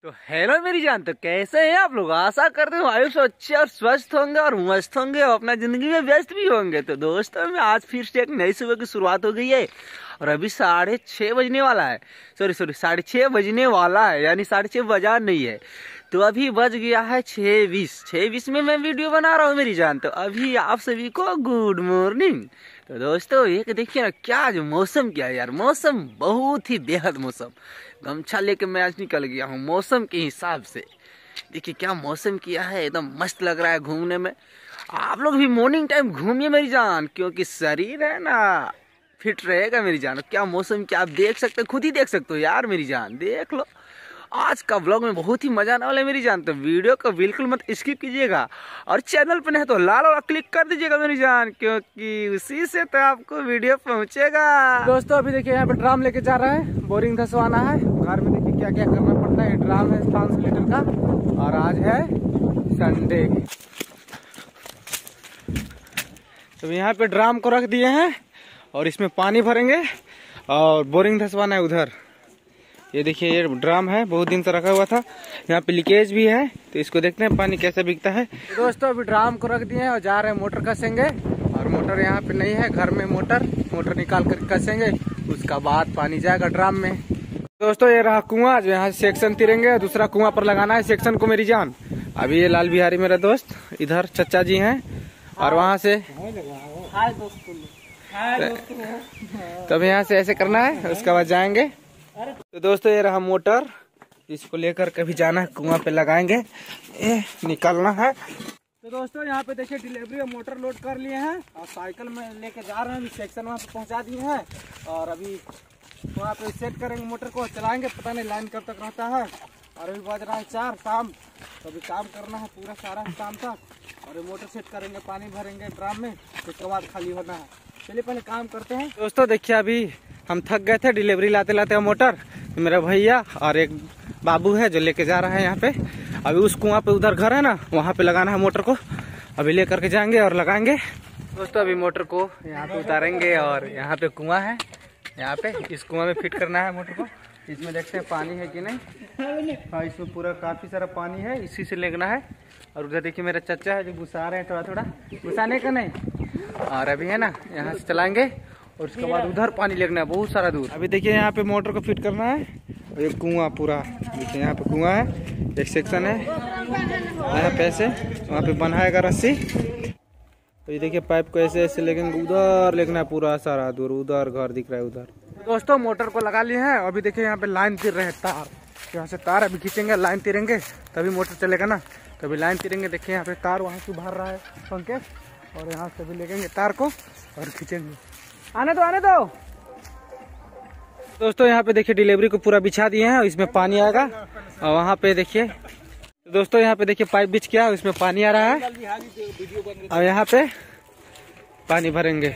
तो हेलो मेरी जान, तो कैसे हैं आप लोग। आशा करते हैं आयुष अच्छे और स्वस्थ होंगे और मस्त होंगे और अपना जिंदगी में व्यस्त भी होंगे। तो दोस्तों में आज फिर से एक नई सुबह की शुरुआत हो गई है और अभी 6:30 बजने वाला है। सॉरी 6:30 बजने वाला है, यानी 6:30 बजा नहीं है। तो अभी बज गया है 6:20 में मैं वीडियो बना रहा हूँ मेरी जान। तो अभी आप सभी को गुड मॉर्निंग। तो दोस्तों एक देखिए ना, क्या जो मौसम क्या है यार, मौसम बहुत ही बेहद मौसम। गमछा लेके मैं आज निकल गया हूँ मौसम के हिसाब से। देखिए क्या मौसम किया है, एकदम मस्त लग रहा है घूमने में। आप लोग भी मॉर्निंग टाइम घूमिए मेरी जान, क्योंकि शरीर है ना फिट रहेगा मेरी जान। क्या मौसम क्या आप देख सकते हो, खुद ही देख सकते हो यार मेरी जान, देख लो। आज का व्लॉग में बहुत ही मजा आने वाला है मेरी जान। तो वीडियो को बिल्कुल मत स्किप कीजिएगा और चैनल पर नहीं तो लाल वाला क्लिक कर दीजिएगा मेरी जान, क्योंकि उसी से तो आपको वीडियो पहुंचेगा। दोस्तों अभी देखिए यहाँ पे ड्राम लेके जा रहा है, बोरिंग धसवाना है। घर में देखिए क्या क्या करना पड़ता है। ड्राम है 500 लीटर का और आज है संडे। तो यहाँ पे ड्राम को रख दिए हैं और इसमें पानी भरेंगे और बोरिंग धसवाना है उधर। ये देखिए ये ड्राम है, बहुत दिन से रखा हुआ था। यहाँ पे लीकेज भी है, तो इसको देखते हैं पानी कैसे बिकता है। तो दोस्तों अभी ड्राम को रख दिए हैं और जा रहे हैं मोटर कसेंगे। और मोटर यहाँ पे नहीं है, घर में मोटर निकाल कर कसेंगे, उसका बाद पानी जाएगा ड्राम में। दोस्तों ये रहा कुआं, जो यहाँ सेक्शन तिरेंगे, दूसरा कुआं पर लगाना है सेक्शन को मेरी जान। अभी ये लाल बिहारी मेरा दोस्त, इधर चचा जी है और वहाँ से तब यहाँ से ऐसे करना है, उसके बाद जाएंगे। तो दोस्तों ये रहा मोटर, इसको लेकर कभी जाना है कुआं पे लगाएंगे, निकालना है। तो दोस्तों यहाँ पे देखिए डिलीवरी और मोटर लोड कर लिए हैं और साइकिल में लेके जा रहे हैं। सेक्शन वहाँ पे पहुँचा दिए हैं और अभी वहाँ पे सेट करेंगे, मोटर को चलाएंगे। पता नहीं लाइन कब तक रहता है। और अभी बज रहा है 4 शाम, तो अभी काम करना है पूरा सारा शाम तक। और मोटर सेट करेंगे, पानी भरेंगे ड्राम में, उसके बाद खाली होना है। चलिए पहले काम करते हैं। दोस्तों देखिए अभी हम थक गए थे डिलीवरी लाते लाते मोटर। तो मेरा भैया और एक बाबू है जो लेके जा रहा है यहाँ पे। अभी उस कुआं पे उधर घर है ना, वहाँ पे लगाना है मोटर को। अभी लेकर के जाएंगे और लगाएंगे। दोस्तों अभी मोटर को यहाँ पे उतारेंगे और यहाँ पे कुआं है, यहाँ पे इस कुआं में फिट करना है मोटर को। इसमें देखते हैं पानी है कि नहीं। हाँ इसमें पूरा काफी सारा पानी है, इसी से लेना है। और उधर देखिए मेरा चचा है जो घुसा रहे हैं, थोड़ा थोड़ा घुसाने का नहीं। और अभी है ना यहाँ से चलाएंगे और उसके बाद उधर पानी लेना है बहुत सारा दूर। अभी देखिए यहाँ पे मोटर को फिट करना है और एक कुआं पूरा देखिए, यहाँ पे कुआं है, एक सेक्शन है यहाँ पे ऐसे, वहाँ पे बंधाएगा रस्सी। तो ये देखिए पाइप को ऐसे ऐसे लेकिन उधर लेना है पूरा सारा दूर, उधर घर दिख रहा है उधर। दोस्तों मोटर को लगा लिए हैं। अभी देखिए यहाँ पे लाइन तिर रहे हैं, तार, यहाँ से तार अभी खींचेंगे, लाइन तिरेंगे तभी मोटर चलेगा ना। तभी लाइन तिरेंगे। देखिए यहाँ पे तार वहाँ से उभार रहा है पंखे, और यहाँ से भी लेंगे तार को और खींचेंगे। आने दो। दोस्तों यहाँ पे देखिए डिलीवरी को पूरा बिछा दिए हैं, इसमें पानी आएगा। और वहाँ पे देखिए दोस्तों यहाँ पे देखिए पाइप बिछ गया, इसमें पानी आ रहा है और यहाँ पे पानी भरेंगे।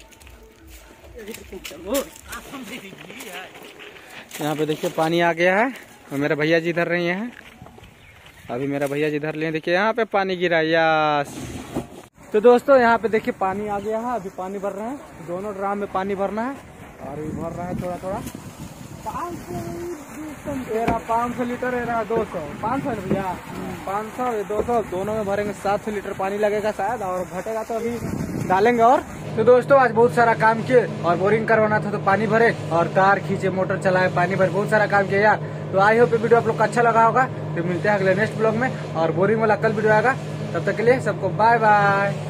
यहाँ पे देखिए पानी आ गया है और मेरा भैया जी धर रहे हैं। अभी मेरा भैया जी धर लिए, देखिए यहाँ पे पानी गिरा यास। तो दोस्तों यहाँ पे देखिए पानी आ गया है, अभी पानी भर रहे हैं। दोनों ड्राम में पानी भरना है और ये भर रहा है थोड़ा थोड़ा। 500 लीटर है, 200 500 भैया, 500 200 दोनों में भरेंगे। 700 लीटर पानी लगेगा शायद, और घटेगा तो अभी डालेंगे। और तो दोस्तों आज बहुत सारा काम किए और बोरिंग करवाना था तो पानी भरे और तार खींचे, मोटर चलाए, पानी भरे, बहुत सारा काम किया यार। तो आई होप वीडियो आप लोग को अच्छा लगा होगा। तो मिलते हैं अगले नेक्स्ट ब्लॉग में और बोरिंग वाला कल वीडियो आएगा। तब तक के लिए सबको बाय बाय।